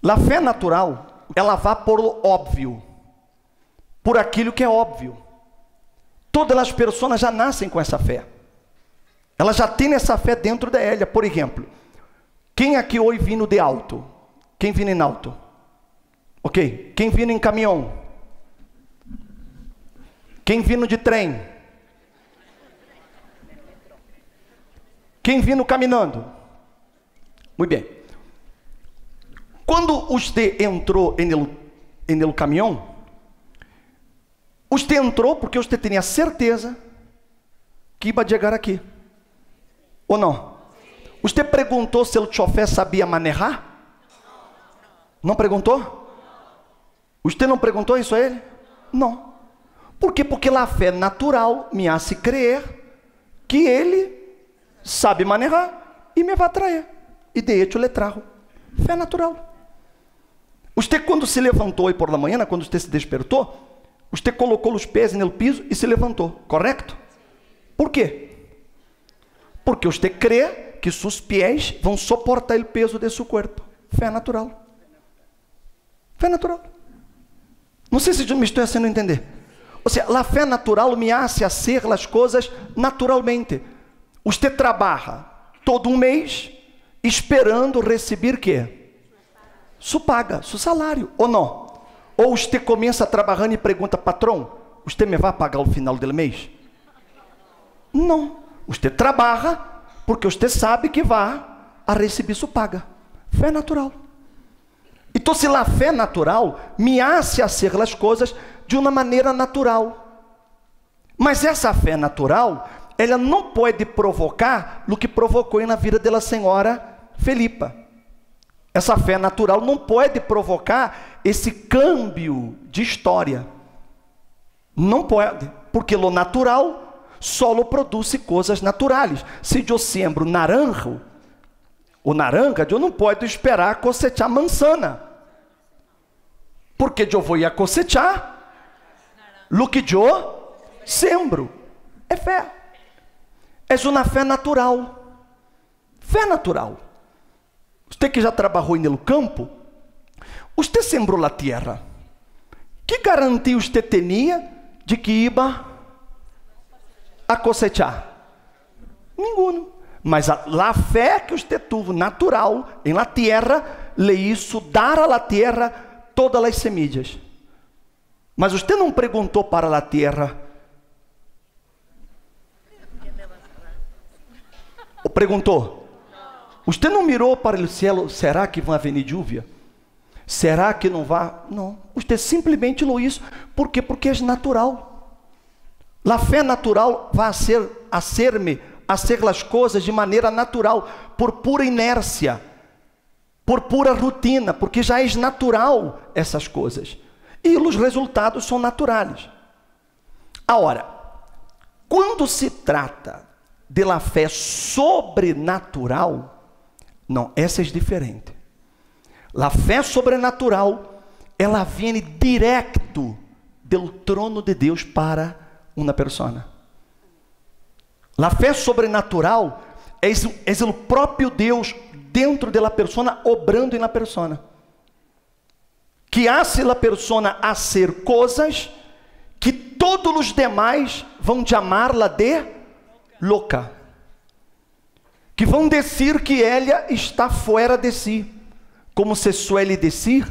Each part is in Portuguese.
A fé natural, ela vai por óbvio, por aquilo que é óbvio. Todas as pessoas já nascem com essa fé. Elas já têm essa fé dentro dela. Por exemplo, quem aqui hoje vindo de auto? Quem vindo em auto? Ok. Quem vindo em caminhão? Quem vindo de trem? Quem vindo caminhando? Muito bem. Quando você entrou no caminhão, você entrou porque você tinha certeza que ia chegar aqui. Ou não? Você perguntou se o chofer sabia manejar? Não perguntou? Você não perguntou isso a ele? Não. Por quê? Porque a fé natural me hace crer que ele sabe manejar e me vai trazer. E de hecho le trajo. Fé natural. Você, quando se levantou hoje por la manhã, quando você se despertou, você colocou os pés no piso e se levantou, correto? Por quê? Porque você crê que seus pés vão suportar o peso de seu corpo. Fé natural. Fé natural. Não sei se eu me estou fazendo entender. Ou seja, a fé natural me hace fazer as coisas naturalmente. Você trabalha todo um mês esperando receber quê? Sua paga, seu salário, ou não? Ou você começa trabalhando e pergunta, patrão, você me vai pagar ao final do mês? Não. Você trabalha porque você sabe que vai a receber sua paga. Fé natural. Então, se a fé natural me hace fazer as coisas de uma maneira natural. Mas essa fé natural, ela não pode provocar o que provocou na vida da senhora Felipa. Essa fé natural não pode provocar esse câmbio de história. Não pode, porque o natural só produz coisas naturais. Se eu sembro naranja, eu não posso esperar cosechar manzana. Porque eu vou a cosechar o que eu sembro. É fé. É uma fé natural. Fé natural. Você que já trabalhou no campo, você sembrou a terra. Que garantia você tinha de que ia a cosechar? Nenhum. Mas a fé que você teve natural em la terra, le hizo dar a la terra todas as semillas. Mas você não perguntou para a terra. Ou perguntou? Você não mirou para o céu, será que vai vir chuva? Será que não vai? Não. Você simplesmente não isso. Por quê? Porque é natural. A fé natural vai hacer-me fazer as coisas de maneira natural, por pura inércia, por pura rotina, porque já é natural essas coisas. E os resultados são naturais. Agora, quando se trata de la fé sobrenatural, não, essa é diferente. A fé sobrenatural, ela vem direto do trono de Deus para uma pessoa. A fé sobrenatural é o próprio Deus dentro da pessoa, obrando na pessoa, que hace a pessoa a ser coisas que todos os demais vão chamá-la de louca, que vão dizer que ela está fora de si, como se suele dizer,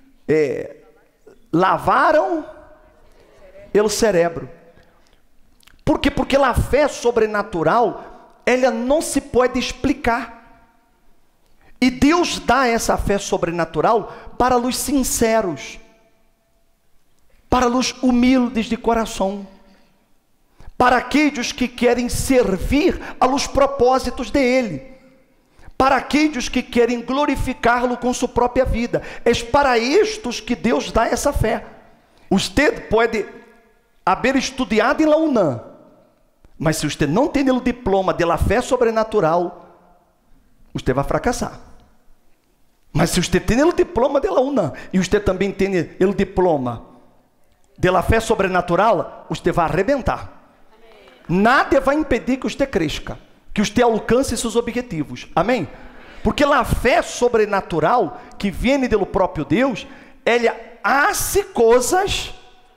lavaram o cérebro. Por quê? Porque a fé sobrenatural, ela não se pode explicar. E Deus dá essa fé sobrenatural para os sinceros, para os humildes de coração, para aqueles que querem servir aos propósitos dele, para aqueles que querem glorificá-lo com sua própria vida. É para estes que Deus dá essa fé. Você pode haver estudado em la UNAM, mas se você não tem o diploma de la fé sobrenatural, você vai fracassar. Mas se você tem o diploma de la UNAM, e você também tem o diploma de la fé sobrenatural, você vai arrebentar. Nada vai impedir que você cresça, que você alcance seus objetivos. Amém? Porque a fé sobrenatural, que vem do próprio Deus, ela hace coisas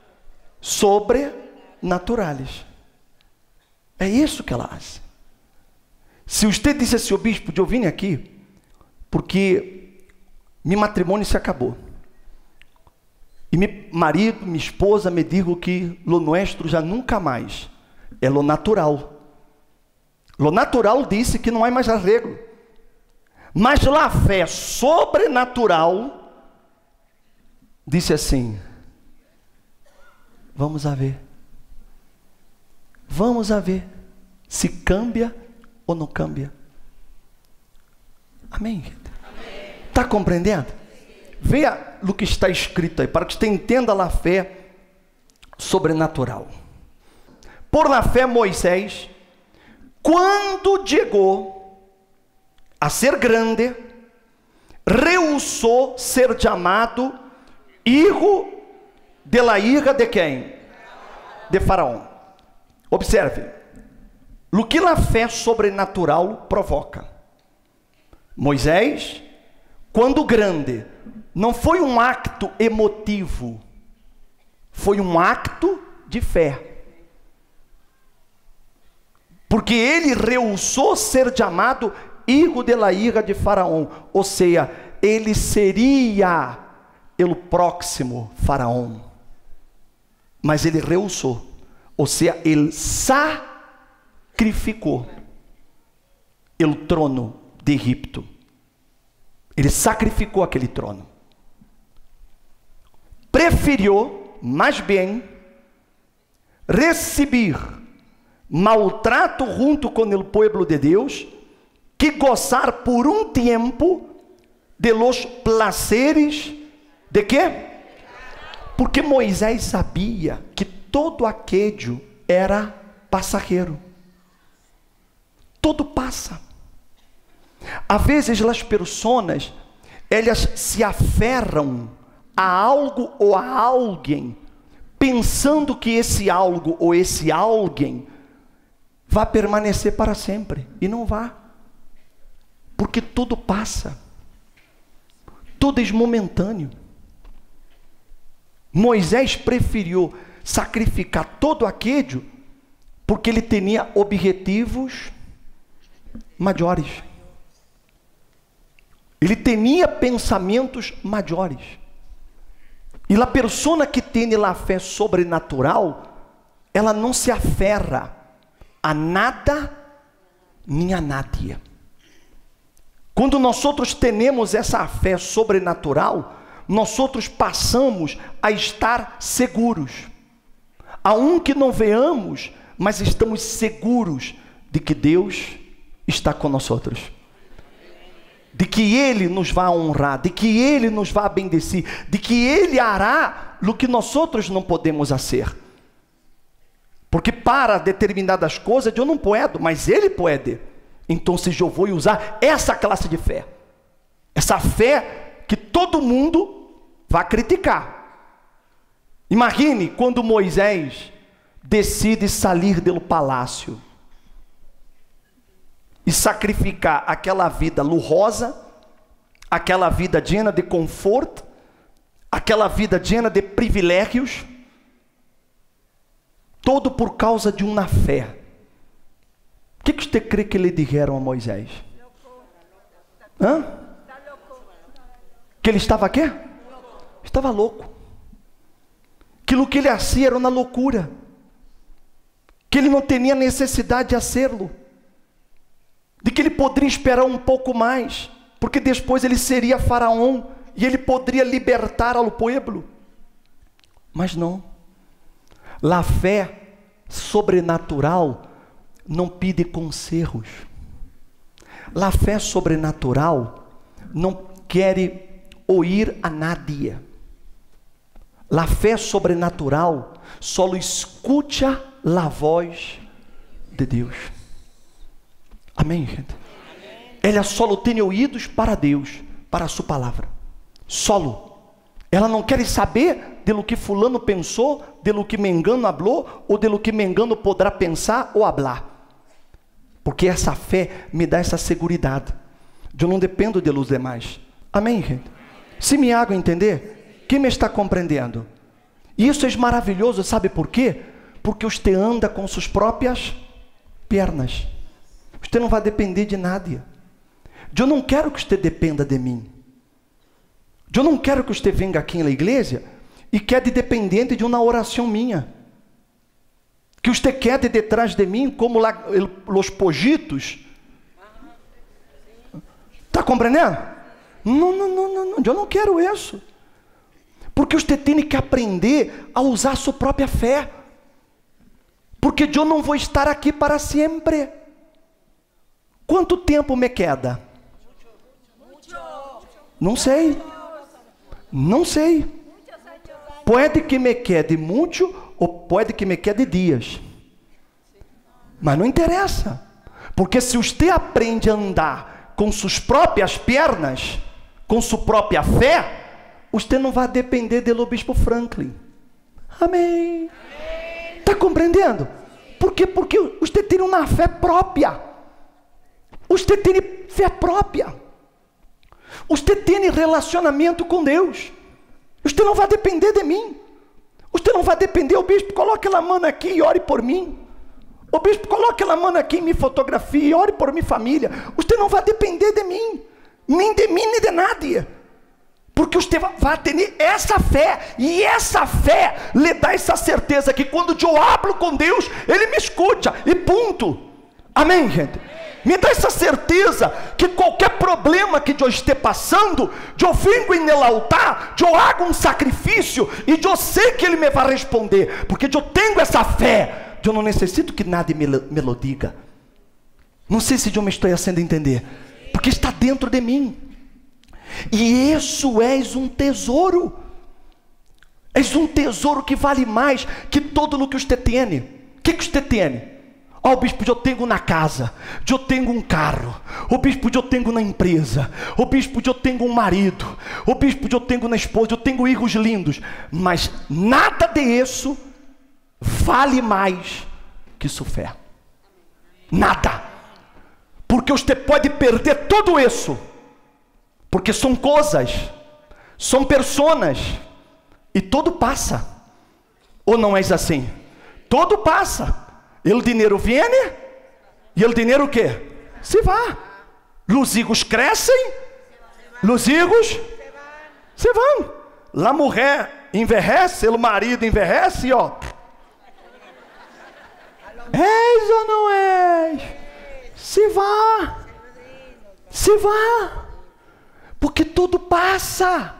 sobrenaturais. É isso que ela faz. Se você disse assim, o bispo, eu vim aqui porque meu matrimônio se acabou. E meu marido, minha esposa me digo que lo nuestro já nunca mais. É lo natural. Lo natural disse que não há mais arreglo. Mas a fé sobrenatural disse assim: vamos a ver. Vamos a ver se cambia ou não cambia. Amém? Está compreendendo? Veja o que está escrito aí, para que você entenda a fé sobrenatural. Por la fé, Moisés, quando chegou a ser grande, rehusou ser chamado hijo de la hija de quem? De Faraó. Observe, o que a fé sobrenatural provoca. Moisés, quando grande, não foi um acto emotivo, foi um acto de fé. Porque ele rehusou ser chamado hijo de la hija de Faraó, ou seja, ele seria o próximo Faraó. Mas ele rehusou, ou seja, ele sacrificou o trono de Egipto. Ele sacrificou aquele trono. Preferiu, mais bem, receber maltrato junto com o povo de Deus, que gozar por um tempo de los placeres de quê? Porque Moisés sabia que todo aquello era passageiro. Todo passa. Às vezes as pessoas, elas se aferram a algo ou a alguém, pensando que esse algo ou esse alguém vai permanecer para sempre, e não vai, porque tudo passa, tudo é momentâneo. Moisés preferiu sacrificar todo aquele, porque ele tinha objetivos maiores, ele tinha pensamentos maiores. E a pessoa que tem a fé sobrenatural, ela não se aferra a nada nem a nadie. Quando nós outros temos essa fé sobrenatural, nós outros passamos a estar seguros, aunque não veamos, mas estamos seguros de que Deus está com nós outros, de que Ele nos vai honrar, de que Ele nos vai bendecir, de que Ele hará o que nós outros não podemos fazer. Porque para determinadas coisas eu não posso, mas Ele pode. Então eu vou usar essa classe de fé, essa fé que todo mundo vai criticar. Imagine quando Moisés decide sair do palácio e sacrificar aquela vida luxuosa, aquela vida llena de conforto, aquela vida llena de privilégios, todo por causa de uma fé. O que você crê que lhe disseram a Moisés? Hã? Que ele estava quê? Estava louco. Aquilo que ele fazia era uma loucura, que ele não tinha necessidade de fazê-lo, de que ele poderia esperar um pouco mais, porque depois ele seria faraó e ele poderia libertar ao povo. Mas não. A fé sobrenatural não pede conselhos. A fé sobrenatural não quer ouvir a nadie. A fé sobrenatural só escuta a voz de Deus. Amém, gente? Ela só tem ouvidos para Deus, para a sua palavra. Solo. Ela não quer saber de lo que fulano pensou, de lo que mengano falou, ou de lo que mengano poderá pensar ou falar. Porque essa fé me dá essa seguridade Eu não dependo de los demais. Amém, gente? Se me hago entender, quem me está compreendendo? E isso é maravilhoso, sabe por quê? Porque você anda com suas próprias pernas. Você não vai depender de nada. Eu não quero que você dependa de mim. Eu não quero que você venha aqui na igreja e quede dependente de uma oração minha. Que você quede detrás de mim como lá, os pojitos. Está compreendendo? Não, eu não quero isso. Porque você tem que aprender a usar a sua própria fé. Porque eu não vou estar aqui para sempre. Quanto tempo me queda? Não sei. Não sei. Pode que me quede muito ou pode que me quede dias. Mas não interessa. Porque se você aprende a andar com suas próprias pernas, com sua própria fé, você não vai depender do Bispo Franklin. Amém. Está compreendendo? Por quê? Porque você tem uma fé própria. Você tem fé própria. Você tem relacionamento com Deus. Você não vai depender de mim. Você não vai depender. O bispo, coloque a mão aqui e ore por mim. O bispo, coloque a mão aqui e me fotografie e ore por minha família. Você não vai depender de mim. Nem de mim, nem de nada. Porque você vai ter essa fé. E essa fé lhe dá essa certeza que quando eu hablo com Deus, Ele me escuta. E ponto. Amém, gente? Me dá essa certeza que qualquer problema que eu esteja passando, eu venho no altar, eu hago um sacrifício e eu sei que Ele me vai responder, porque eu tenho essa fé. Eu não necessito que nada me lo diga. Não sei se eu me estou fazendo entender, porque está dentro de mim. E isso é um tesouro. É um tesouro que vale mais que todo o que você tem. O que você tem? Ó, bispo, eu tenho na casa, eu tenho um carro, o bispo, eu tenho na empresa, o bispo, eu tenho um marido, o bispo, eu tenho na esposa, eu tenho filhos lindos, mas nada disso vale mais que sua fé. Nada. Porque você pode perder tudo isso, porque são coisas, são pessoas, e tudo passa. Ou não é assim? Tudo passa. E o dinheiro vem, e o dinheiro o quê? Se vai. Os hijos crescem, os hijos se vão. A mulher envelhece, o marido envelhece, e ó. És ou não és? Se vá. Se vá. Porque tudo passa.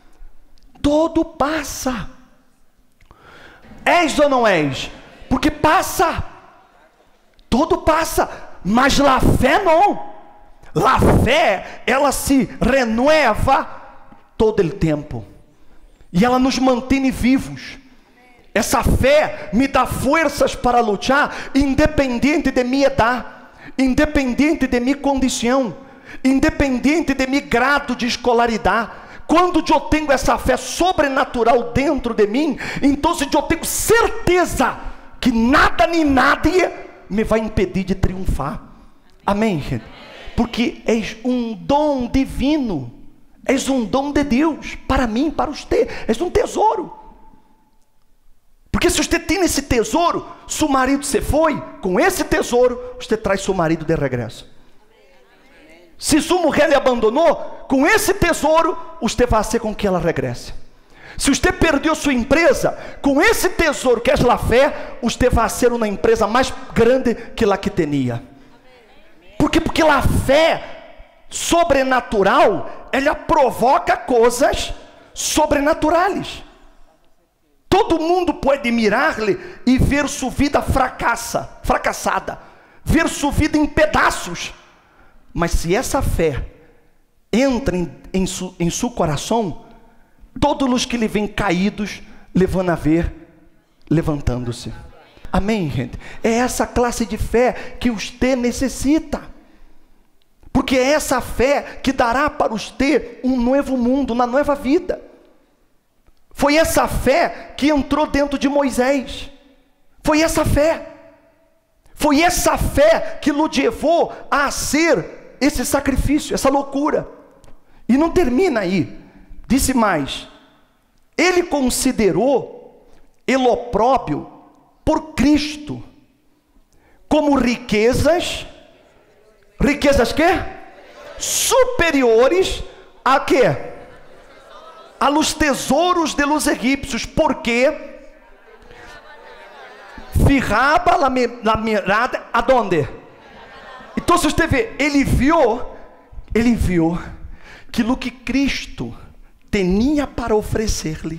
Tudo passa. És ou não és? Porque passa. Tudo passa, mas a fé não. A fé, ela se renova todo o tempo. E ela nos mantém vivos. Essa fé me dá forças para lutar, independente de minha idade, independente de minha condição, independente de meu grado de escolaridade. Quando eu tenho essa fé sobrenatural dentro de mim, então eu tenho certeza que nada nem nada me vai impedir de triunfar. Amém, gente? Porque és um dom divino, és um dom de Deus, para mim, para você, és um tesouro. Porque se você tem esse tesouro, seu marido se foi, com esse tesouro, você traz seu marido de regresso. Se sua mulher lhe abandonou, com esse tesouro, você vai fazer com que ela regresse. Se você perdeu sua empresa, com esse tesouro que é a fé, você vai ser uma empresa mais grande que a que tinha. Porque a fé sobrenatural, ela provoca coisas sobrenaturais. Todo mundo pode mirar-lhe e ver sua vida fracassada, ver sua vida em pedaços. Mas se essa fé entra em seu coração, todos os que lhe vêm caídos, lhe vão a ver levantando-se. Amém, gente? É essa classe de fé que você necessita. Porque é essa fé que dará para você um novo mundo, uma nova vida. Foi essa fé que entrou dentro de Moisés. Foi essa fé. Foi essa fé que o levou a ser esse sacrifício, essa loucura. E não termina aí. Disse mais: ele considerou el opróbrio por Cristo como riquezas quê? Superiores a quê? A los tesouros de los egípcios, porque fijaba la mirada aonde? Então, se você vê, ele viu que o que Cristo tinha para oferecer-lhe,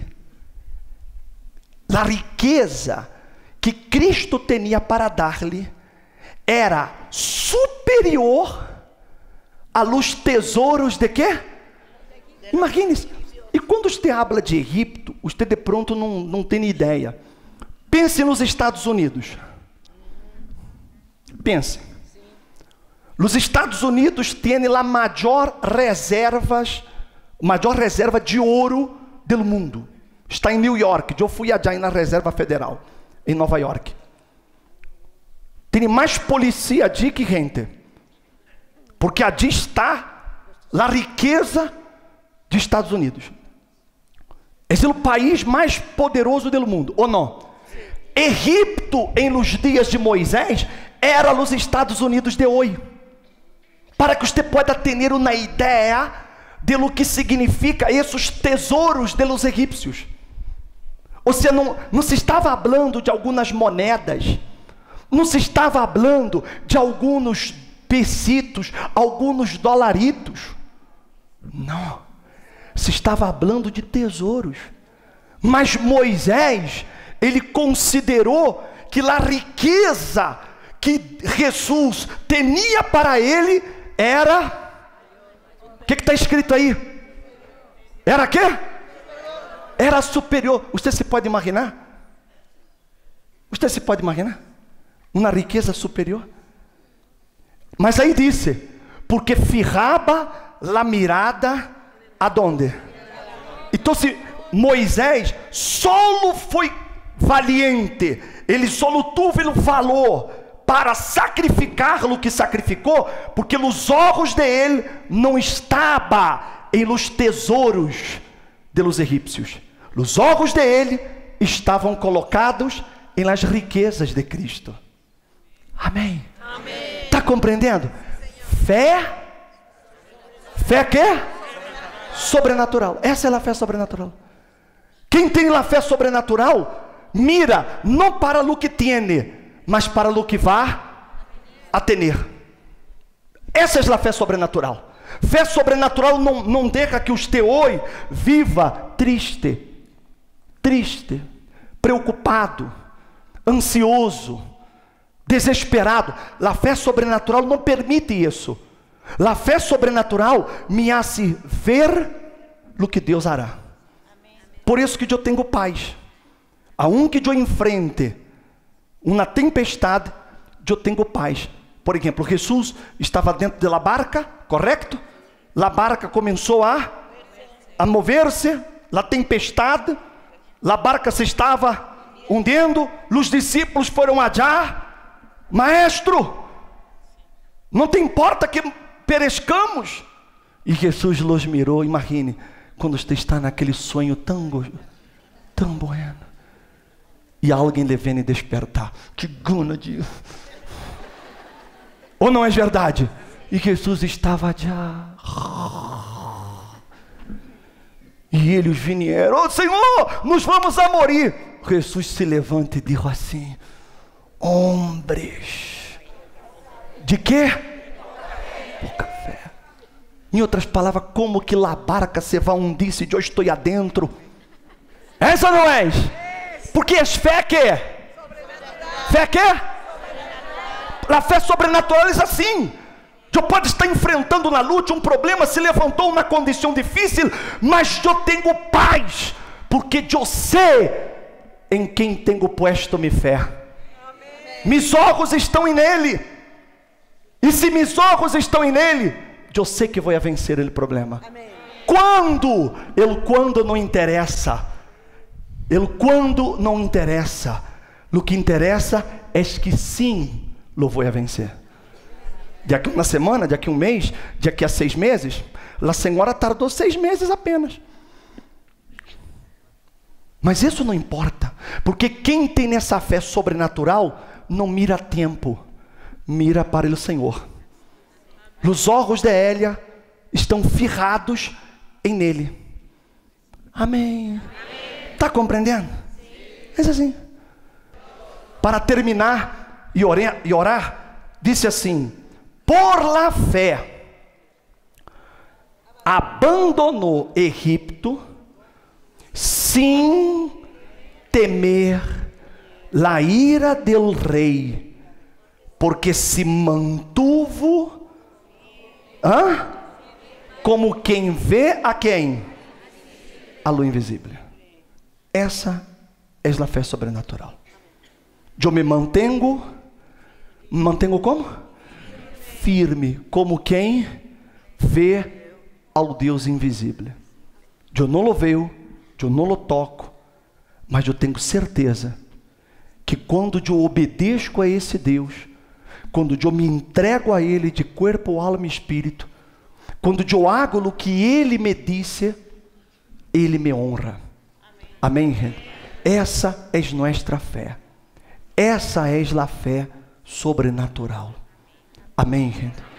a riqueza que Cristo tinha para dar-lhe, era superior a los tesouros de quê? Imagine-se. E quando você habla de Egipto, você de pronto não tem ideia. Pense nos Estados Unidos. Pense. Os Estados Unidos têm a maior reserva de ouro do mundo. Está em New York. Eu fui allá na Reserva Federal, em Nova York. Tem mais polícia allí que gente, porque allí está a riqueza dos Estados Unidos. É o país mais poderoso do mundo, ou não? Egipto, em los dias de Moisés, era os Estados Unidos de hoje. Para que você possa ter uma ideia de lo que significa esses tesouros de los egípcios. Ou seja, não se estava falando de algumas moedas, não se estava falando de alguns pesitos, alguns dolaritos. Não, se estava falando de tesouros. Mas Moisés, ele considerou que a riqueza que Jesus tinha para ele era, o que está escrito aí? Era quê? Era superior. Você se pode imaginar? Você se pode imaginar? Uma riqueza superior? Mas aí disse, porque fijaba la mirada aonde? Então, se Moisés solo foi valiente, ele solo teve o valor para sacrificar o que sacrificou, porque os olhos de ele não estavam em los tesouros de los egípcios. Os olhos de ele estavam colocados em las riquezas de Cristo. Amém? Está compreendendo? Fé quê? Sobrenatural. Essa é a fé sobrenatural. Quem tem a fé sobrenatural, mira não para o que tem, mas para o que vai a ter. Essa é a fé sobrenatural. Fé sobrenatural não deixa que os hoje viva triste, preocupado, ansioso, desesperado. A fé sobrenatural não permite isso. A fé sobrenatural me hace ver o que Deus hará. Por isso que eu tenho paz. Aunque eu enfrente uma tempestade, eu tenho paz. Por exemplo, Jesus estava dentro da barca, correto? A barca começou a mover-se, a tempestade, a barca se estava hundendo, os discípulos foram allá, maestro, não te importa que perescamos? E Jesus los mirou. Imagine, quando você está naquele sonho tão bueno, e alguém lhe vem despertar, que gana de... Ou não é verdade? E Jesus estava já, e eles vieram, oh Senhor, nos vamos a morir. Jesus se levanta e diz assim, hombres, de quê? Pouca fé. Em outras palavras, como que a barca se vai hundir se eu estou adentro? Essa não é? Porque é fé que? Fé que? A fé sobrenatural é assim. Eu pode estar enfrentando na luta um problema, se levantou uma condição difícil, mas eu tenho paz, porque eu sei em quem tenho posto minha fé. Meus olhos estão nele, e se meus olhos estão nele, eu sei que vou vencer o problema. Quando não interessa, não interessa, o que interessa é que sim, lo vou vencer. Daqui a uma semana, daqui a um mês, daqui a 6 meses. A senhora tardou 6 meses apenas. Mas isso não importa, porque quem tem nessa fé sobrenatural não mira tempo, mira para o Senhor. Os olhos de Elia estão firrados em nele. Amém. Está compreendendo? É assim. Para terminar e orar, disse assim: por la fé abandonou Egipto sem temer la ira del rei, porque se mantuvo como quem vê a quem? A luz invisível. Essa é a fé sobrenatural. Eu me mantenho como? Firme, como quem vê ao Deus invisível. Eu não o vejo, eu não o toco, mas eu tenho certeza que quando eu obedeço a esse Deus, quando eu me entrego a Ele de corpo, alma e espírito, quando eu hago o que Ele me disse, Ele me honra. Amém, gente? Essa é nossa fé. Essa é a fé sobrenatural. Amém, gente?